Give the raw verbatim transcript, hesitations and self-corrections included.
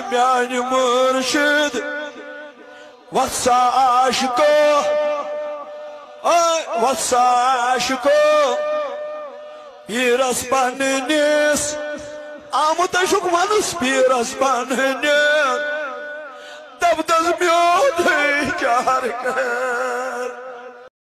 म्यान मुर्शिद वत्सा आशिको वत्सा आशिको पीरस पन्निस आमुत शुकमानस पीरस पन्निस तब दस म्योद चार कर